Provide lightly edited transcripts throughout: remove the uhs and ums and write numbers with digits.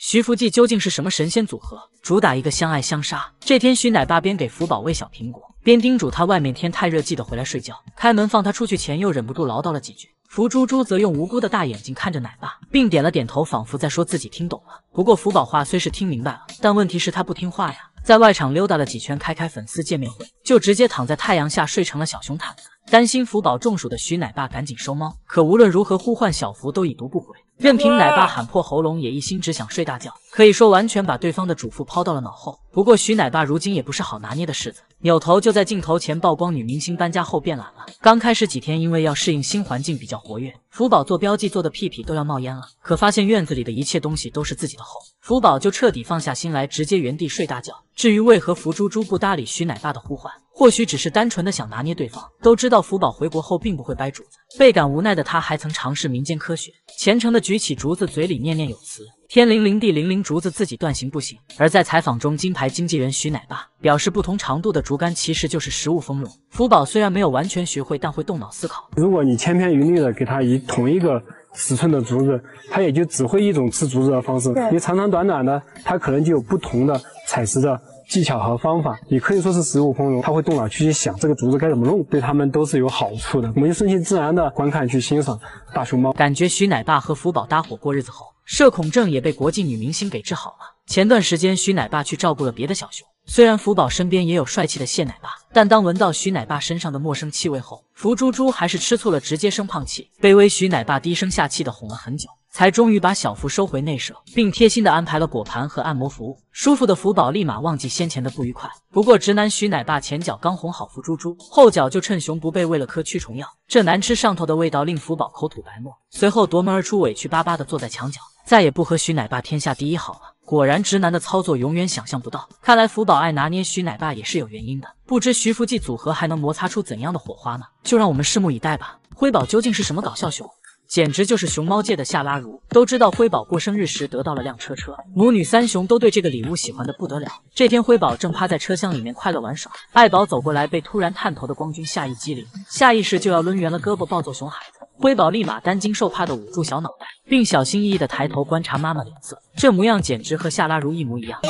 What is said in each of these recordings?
徐福记究竟是什么神仙组合，主打一个相爱相杀？这天，徐奶爸边给福宝喂小苹果，边叮嘱他外面天太热，记得回来睡觉。开门放他出去前，又忍不住唠叨了几句。福猪猪则用无辜的大眼睛看着奶爸，并点了点头，仿佛在说自己听懂了。不过福宝话虽是听明白了，但问题是他不听话呀。在外场溜达了几圈，开粉丝见面会，就直接躺在太阳下睡成了小熊毯子。担心福宝中暑的徐奶爸赶紧收猫，可无论如何呼唤小福都已读不回，任凭奶爸喊破喉咙，也一心只想睡大觉，可以说完全把对方的嘱咐抛到了脑后。不过徐奶爸如今也不是好拿捏的柿子，扭头就在镜头前曝光女明星搬家后变懒了。刚开始几天，因为要适应新环境比较活跃，福宝做标记做的屁屁都要冒烟了。可发现院子里的一切东西都是自己的后，福宝就彻底放下心来，直接原地睡大觉。至于为何福猪猪不搭理徐奶爸的呼唤，或许只是单纯的想拿捏对方。都知道福宝回国后并不会掰竹子，倍感无奈的他还曾尝试民间科学，虔诚的举起竹子，嘴里念念有词，天灵灵地灵灵，竹子自己断行不行。而在采访中，金牌经纪人徐奶爸表示，不同长度的竹竿其实就是食物丰容。福宝虽然没有完全学会，但会动脑思考。 如果你千篇一律的给他以同一个尺寸的竹子，他也就只会一种吃竹子的方式。你长长短短的，他可能就有不同的采食的技巧和方法，也可以说是食物丰容，他会动脑去想这个竹子该怎么弄，对他们都是有好处的。我们就顺其自然的观看去欣赏大熊猫。 感觉徐奶爸和福宝搭伙过日子后，社恐症也被国际女明星给治好了。前段时间徐奶爸去照顾了别的小熊，虽然福宝身边也有帅气的谢奶爸，但当闻到徐奶爸身上的陌生气味后，福猪猪还是吃醋了，直接生胖气。卑微徐奶爸低声下气的哄了很久，才终于把小福收回内舍，并贴心的安排了果盘和按摩服务。舒服的福宝立马忘记先前的不愉快。不过直男徐奶爸前脚刚哄好福猪猪，后脚就趁熊不备喂了颗驱虫药，这难吃上头的味道令福宝口吐白沫，随后夺门而出，委屈巴巴的坐在墙角，再也不和徐奶爸天下第一好了。果然直男的操作永远想象不到，看来福宝爱拿捏徐奶爸也是有原因的。不知徐福记组合还能摩擦出怎样的火花呢？就让我们拭目以待吧。辉宝究竟是什么搞笑熊？简直就是熊猫界的夏拉如。都知道辉宝过生日时得到了辆车，母女三雄都对这个礼物喜欢的不得了。这天辉宝正趴在车厢里面快乐玩耍，爱宝走过来，被突然探头的光君吓一激灵，下意识就要抡圆了胳膊抱揍熊孩子。辉宝立马担惊受怕的捂住小脑袋，并小心翼翼的抬头观察妈妈脸色，这模样简直和夏拉如一模一样。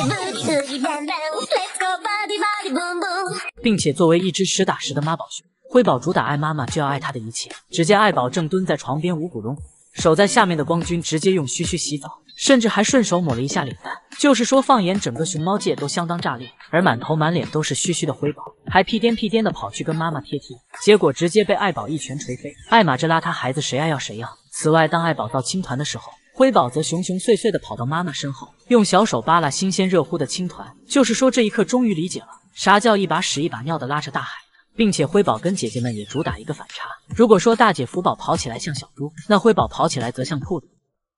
并且作为一只实打实的妈宝熊，辉宝主打爱妈妈就要爱她的一切。只见爱宝正蹲在床边五谷隆，守在下面的光君直接用须洗澡，甚至还顺手抹了一下脸蛋。就是说放眼整个熊猫界都相当炸裂。而满头满脸都是须须的辉宝还屁颠屁颠的跑去跟妈妈贴贴，结果直接被爱宝一拳捶飞。艾玛这邋遢孩子谁爱要谁要。此外，当爱宝到青团的时候，辉宝则熊熊碎碎的跑到妈妈身后，用小手扒拉新鲜热乎的青团。就是说这一刻终于理解了啥叫一把屎一把尿的拉扯大海。并且辉宝跟姐姐们也主打一个反差，如果说大姐福宝跑起来像小猪，那辉宝跑起来则像兔子。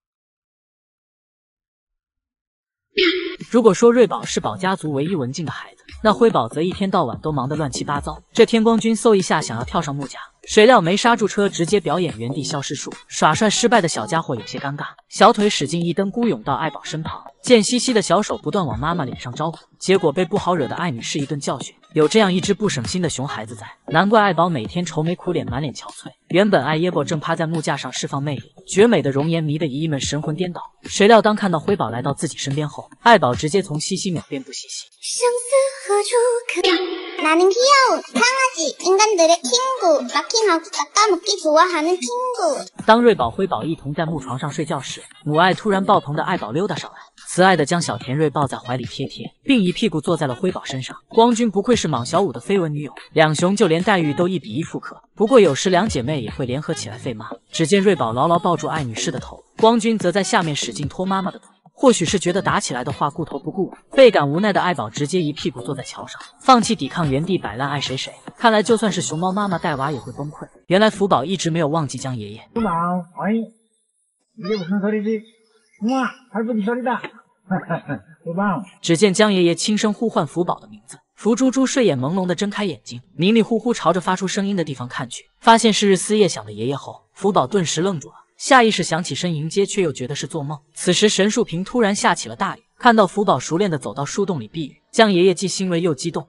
如果说瑞宝是宝家族唯一文静的孩子，那辉宝则一天到晚都忙得乱七八糟。这天光君嗖一下想要跳上木架，谁料没刹住车，直接表演原地消失术。耍帅失败的小家伙有些尴尬，小腿使劲一蹬，孤勇到爱宝身旁，贱兮兮的小手不断往妈妈脸上招呼，结果被不好惹的爱女士一顿教训。有这样一只不省心的熊孩子在，难怪爱宝每天愁眉苦脸，满脸憔悴。原本爱耶伯正趴在木架上释放魅力，绝美的容颜迷得姨姨们神魂颠倒。谁料当看到辉宝来到自己身边后，爱宝直接从嘻嘻秒变不嘻嘻。 生死何处可나는 귀여운 강아지 인간들의 친구 마킹하고 깎아먹기 좋아하는 친구。 当瑞宝辉宝一同在木床上睡觉时，母爱突然爆棚的爱宝溜达上来，慈爱的将小田瑞抱在怀里贴贴，并一屁股坐在了辉宝身上。光君不愧是莽小五的绯闻女友，两熊就连待遇都1比1复刻。不过有时两姐妹也会联合起来废妈。只见瑞宝牢牢抱住爱女士的头，光君则在下面使劲拖妈妈的腿。或许是觉得打起来的话顾头不顾尾，倍感无奈的爱宝直接一屁股坐在桥上，放弃抵抗，原地摆烂，爱谁谁。看来就算是熊猫妈妈带娃也会崩溃。原来福宝一直没有忘记江爷爷。 福宝，哎，이게 무슨 소리지？우와，할아버지 소리다。福宝。 只见江爷爷轻声呼唤福宝的名字，福猪猪睡眼朦胧的睁开眼睛，迷迷糊糊朝着发出声音的地方看去，发现是日思夜想的爷爷后，福宝顿时愣住了。下意识想起身迎接，却又觉得是做梦。此时神树坪突然下起了大雨，看到福宝熟练的走到树洞里避雨，江爷爷既欣慰又激动。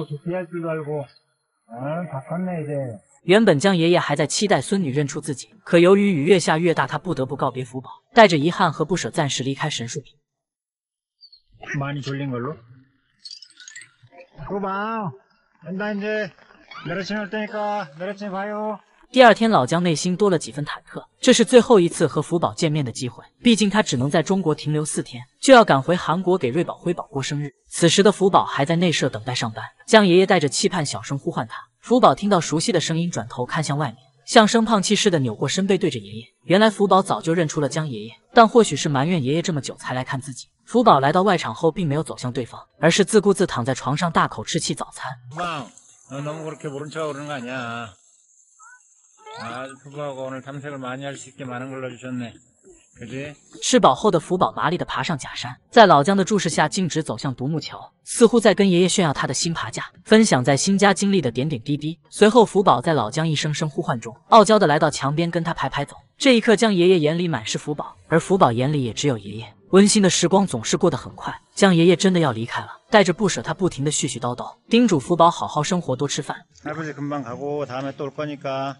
原本江爷爷还在期待孙女认出自己，可由于雨越下越大，他不得不告别福宝，带着遗憾和不舍暂时离开神树坪。 많이 졸린 걸로. 고마워. 나 이제 내려친 할 테니까 내려친 봐요. 第二天，老姜内心多了几分忐忑，这是最后一次和福宝见面的机会，毕竟他只能在中国停留4天，就要赶回韩国给瑞宝辉宝过生日。此时的福宝还在内舍等待上班，姜爷爷带着期盼小声呼唤他。福宝听到熟悉的声音，转头看向外面，像生胖气似的扭过身背对着爷爷。原来福宝早就认出了姜爷爷，但或许是埋怨爷爷这么久才来看自己，福宝来到外场后并没有走向对方，而是自顾自躺在床上大口吃起早餐。 너 너무 그렇게 모른 척하고 그러는 거 아니야. 부부하고 오늘 탐색을 많이 할 수 있게 많은 걸 넣어주셨네. 그지? 吃饱后的福宝麻利地爬上假山，在老姜的注视下径直走向独木桥，似乎在跟爷爷炫耀他的新爬架，分享在新家经历的点点滴滴。随后福宝在老姜一声声呼唤中，傲娇地来到墙边跟他排排走。这一刻，姜爷爷眼里满是福宝，而福宝眼里也只有爷爷。温馨的时光总是过得很快，姜爷爷真的要离开了，带着不舍，他不停地絮絮叨叨，叮嘱福宝好好生活，多吃饭。 할아버지 금방 가고 다음에 또 올 거니까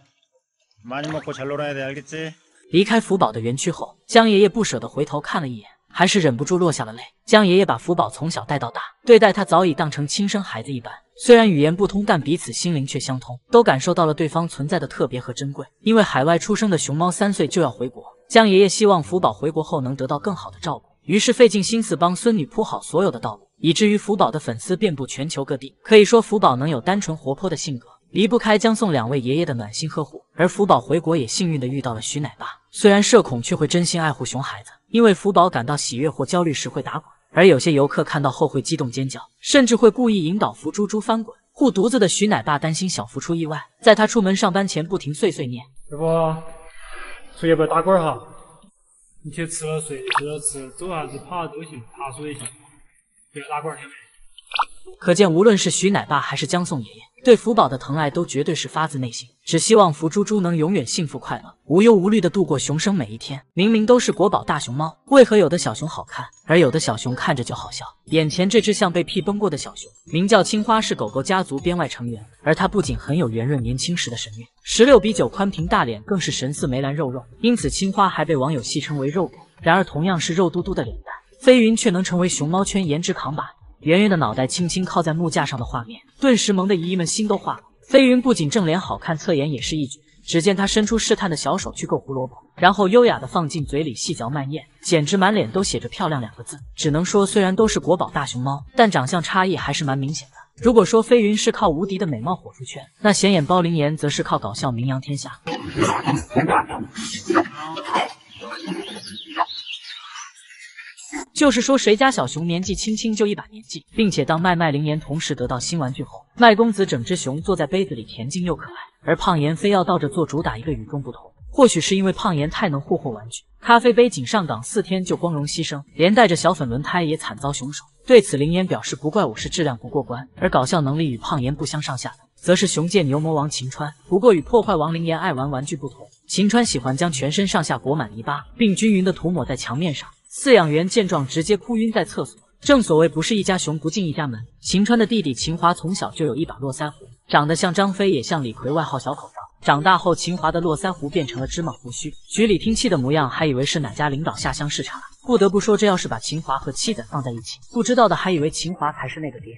많이 먹고 잘 놀아야 돼, 알겠지? 离开福宝的园区后，姜爷爷不舍得回头看了一眼，还是忍不住落下了泪。姜爷爷把福宝从小带到大，对待他早已当成亲生孩子一般。虽然语言不通，但彼此心灵却相通，都感受到了对方存在的特别和珍贵。因为海外出生的熊猫3岁就要回国，姜爷爷希望福宝回国后能得到更好的照顾，于是费尽心思帮孙女铺好所有的道路，以至于福宝的粉丝遍布全球各地。可以说，福宝能有单纯活泼的性格，离不开姜宋2位爷爷的暖心呵护。而福宝回国也幸运地遇到了徐奶爸，虽然社恐，却会真心爱护熊孩子。因为福宝感到喜悦或焦虑时会打滚，而有些游客看到后会激动尖叫，甚至会故意引导福猪猪翻滚。护犊子的徐奶爸担心小福出意外，在他出门上班前不停碎碎念：“ 要不出去不要打滚哈，你去吃了睡，吃了吃，走啥子爬都行，爬树也行，不要打滚，晓得没？” 可见，无论是徐奶爸还是姜宋爷爷，对福宝的疼爱都绝对是发自内心，只希望福猪猪能永远幸福快乐，无忧无虑地度过熊生每一天。明明都是国宝大熊猫，为何有的小熊好看，而有的小熊看着就好笑？眼前这只像被屁崩过的小熊，名叫青花，是狗狗家族编外成员，而它不仅很有圆润年轻时的神韵，16:9宽屏大脸更是神似梅兰肉肉，因此青花还被网友戏称为肉狗。然而，同样是肉嘟嘟的脸蛋，飞云却能成为熊猫圈颜值扛把。圆圆的脑袋轻轻靠在木架上的画面，顿时萌的姨姨们心都化了。飞云不仅正脸好看，侧颜也是一绝。只见她伸出试探的小手去够胡萝卜，然后优雅的放进嘴里细嚼慢咽，简直满脸都写着漂亮2个字。只能说，虽然都是国宝大熊猫，但长相差异还是蛮明显的。如果说飞云是靠无敌的美貌火出圈，那显眼包灵颜则是靠搞笑名扬天下。就是说，谁家小熊年纪轻轻就一把年纪，并且当麦灵颜同时得到新玩具后，麦公子整只熊坐在杯子里恬静又可爱，而胖妍非要倒着做，主打一个与众不同。或许是因为胖妍太能霍霍玩具，咖啡杯仅上岗4天就光荣牺牲，连带着小粉轮胎也惨遭熊手。对此，灵颜表示不怪我是质量不过关，而搞笑能力与胖妍不相上下的，则是熊界牛魔王秦川。不过与破坏王灵颜爱玩玩具不同，秦川喜欢将全身上下裹满泥巴，并均匀地涂抹在墙面上。饲养员见状直接哭晕在厕所。正所谓不是一家熊不进一家门，秦川的弟弟秦华从小就有一把络腮胡，长得像张飞也像李逵，外号小口罩。长大后，秦华的络腮胡变成了芝麻胡须，局里听气的模样，还以为是哪家领导下乡视察。不得不说，这要是把秦华和妻子放在一起，不知道的还以为秦华才是那个爹。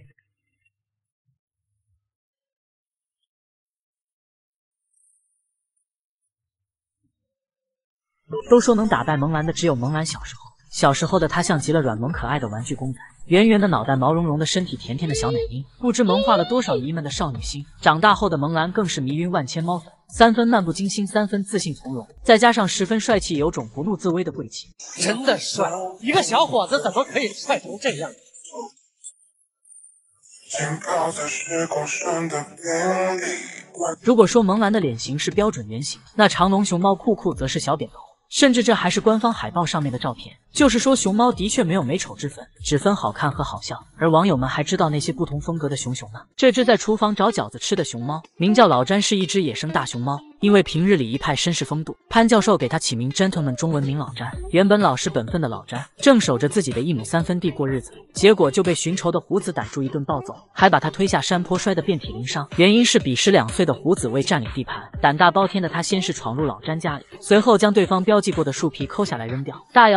都说能打败萌兰的只有萌兰小时候。小时候的她像极了软萌可爱的玩具公仔，圆圆的脑袋，毛茸茸的身体，甜甜的小奶音，不知萌化了多少姨们的少女心。长大后的萌兰更是迷晕万千猫粉，3分漫不经心，3分自信从容，再加上10分帅气，有种不怒自威的贵气。 真的帅，一个小伙子怎么可以帅成这样？ 如果说萌兰的脸型是标准圆形，那长隆熊猫酷酷则是小扁头。甚至这还是官方海报上面的照片，就是说熊猫的确没有美丑之分，只分好看和好笑。而网友们还知道那些不同风格的熊呢？这只在厨房找饺子吃的熊猫，名叫老詹，是一只野生大熊猫。因为平日里一派绅士风度，潘教授给他起名 gentleman， 中文名老詹。原本老实本分的老詹正守着自己的1亩3分地过日子，结果就被寻仇的胡子逮住，一顿暴揍，还把他推下山坡，摔得遍体鳞伤。原因是彼时2岁的胡子为占领地盘，胆大包天的他先是闯入老詹家里，随后将对方标记过的树皮抠下来扔掉，大摇大摆地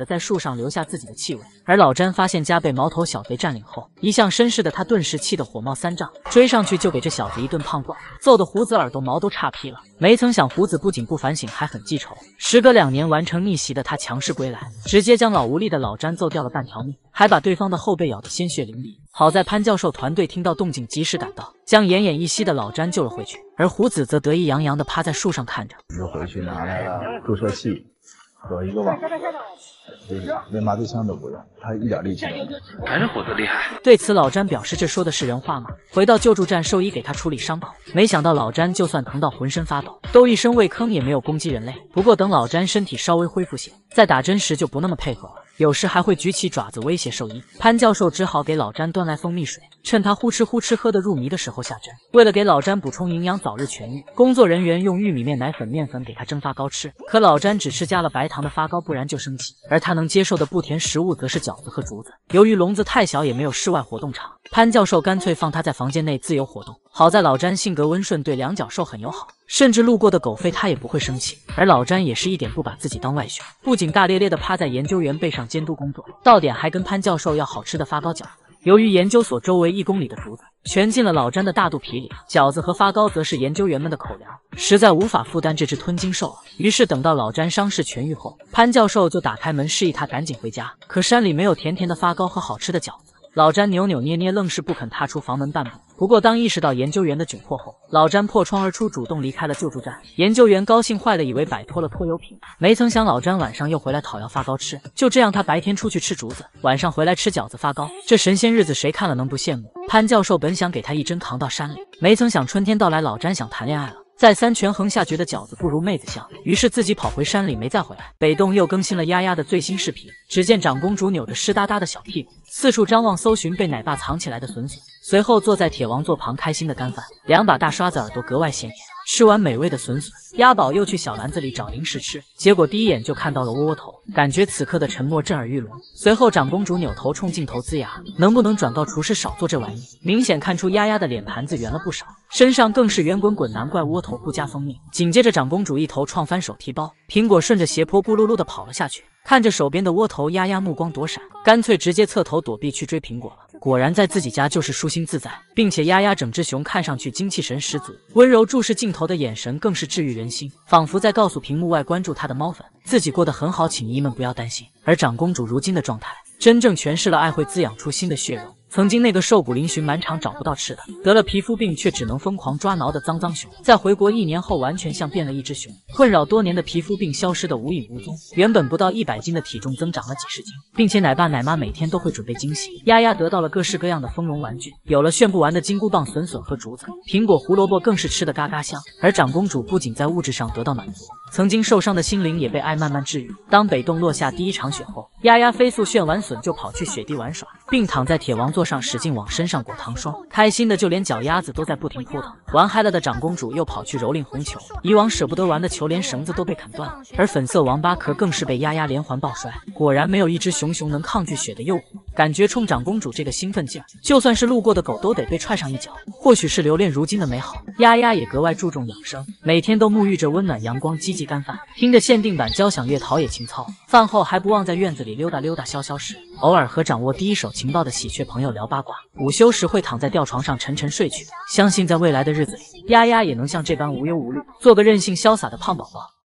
的在树上留下自己的气味。而老詹发现家被毛头小贼占领后，一向绅士的他顿时气得火冒三丈，追上去就给这小子一顿胖揍，揍得胡子耳朵毛都岔劈了。没曾想胡子不仅不反省，还很记仇。时隔2年完成逆袭的他强势归来，直接将老无力的老詹揍掉了半条命，还把对方的后背咬得鲜血淋漓。好在潘教授团队听到动静及时赶到，将奄奄一息的老詹救了回去，而胡子则得意洋洋地趴在树上看着。 就回去拿来了注射器和一个网，连麻醉枪都不用，他一点力气都没有， 还是虎子厉害。 对此老詹表示这说的是人话吗？回到救助站，兽医给他处理伤口，没想到老詹就算疼到浑身发抖，都一声未吭也没有攻击人类。不过等老詹身体稍微恢复些，在打针时就不那么配合了，有时还会举起爪子威胁兽医。潘教授只好给老詹端来蜂蜜水，趁他呼哧呼哧喝得入迷的时候下针。为了给老詹补充营养，早日痊愈，工作人员用玉米面奶粉面粉给他蒸发糕吃，可老詹只吃加了白糖的发糕，不然就生气。而他能接受的不甜食物则是饺子和竹子。由于笼子太小，也没有室外活动场，潘教授干脆放他在房间内自由活动。好在老詹性格温顺，对两脚兽很友好，甚至路过的狗吠他也不会生气。而老詹也是一点不把自己当外兄，不仅大咧咧地趴在研究员背上监督工作，到点还跟潘教授要好吃的发糕饺子。由于研究所周围1公里的竹子全进了老詹的大肚皮里，饺子和发糕则是研究员们的口粮，实在无法负担这只吞金兽了。于是等到老詹伤势痊愈后，潘教授就打开门示意他赶紧回家。可山里没有甜甜的发糕和好吃的饺子，老詹扭扭捏捏，愣是不肯踏出房门半步。不过当意识到研究员的窘迫后，老詹破窗而出，主动离开了救助站。研究员高兴坏了，以为摆脱了拖油瓶，没曾想老詹晚上又回来讨要发糕吃。就这样，他白天出去吃竹子，晚上回来吃饺子发糕，这神仙日子谁看了能不羡慕？潘教授本想给他一针扛到山里，没曾想春天到来，老詹想谈恋爱了。再三权衡下，觉得饺子不如妹子香，于是自己跑回山里，没再回来。北洞又更新了丫丫的最新视频，只见长公主扭着湿哒哒的小屁股，四处张望搜寻被奶爸藏起来的笋笋，随后坐在铁王座旁开心的干饭，2把大刷子耳朵格外显眼。吃完美味的笋笋，鸭宝又去小篮子里找零食吃，结果第一眼就看到了窝窝头，感觉此刻的沉默震耳欲聋。随后长公主扭头冲镜头龇牙，能不能转告厨师少做这玩意？明显看出丫丫的脸盘子圆了不少，身上更是圆滚滚，难怪窝头不加蜂蜜。紧接着长公主一头撞翻手提包，苹果顺着斜坡咕噜噜的跑了下去。看着手边的窝头，丫丫目光躲闪，干脆直接侧头躲避去追苹果了。果然在自己家就是舒心自在，并且丫丫整只熊看上去精气神十足，温柔注视镜头的眼神更是治愈人心，仿佛在告诉屏幕外关注她的猫粉，自己过得很好，请姨们不要担心。而长公主如今的状态，真正诠释了爱会滋养出新的血肉。曾经那个瘦骨嶙峋、满场找不到吃的，得了皮肤病却只能疯狂抓挠的脏脏熊，在回国1年后完全像变了一只熊，困扰多年的皮肤病消失得无影无踪，原本不到100斤的体重增长了几十斤，并且奶爸奶妈每天都会准备惊喜。丫丫得到了各式各样的丰容玩具，有了炫不完的金箍棒、笋笋和竹子，苹果、胡萝卜更是吃得嘎嘎香。而长公主不仅在物质上得到满足，曾经受伤的心灵也被爱慢慢治愈。当北洞落下第一场雪后，丫丫飞速炫完笋就跑去雪地玩耍，并躺在铁王座上使劲往身上裹糖霜，开心的就连脚丫子都在不停扑腾。玩嗨了的长公主又跑去蹂躏红球，以往舍不得玩的球连绳子都被砍断了，而粉色王八壳更是被丫丫连环抱摔。果然没有一只熊能抗拒雪的诱惑，感觉冲长公主这个兴奋劲儿，就算是路过的狗都得被踹上一脚。或许是留恋如今的美好，丫丫也格外注重养生，每天都沐浴着温暖阳光，积极干饭，听着限定版交响乐陶冶情操。饭后还不忘在院子里溜达溜达消消食，偶尔和掌握第一手情报的喜鹊朋友聊八卦。午休时会躺在吊床上沉沉睡去，相信在未来的日子里，丫丫也能像这般无忧无虑，做个任性潇洒的胖宝宝。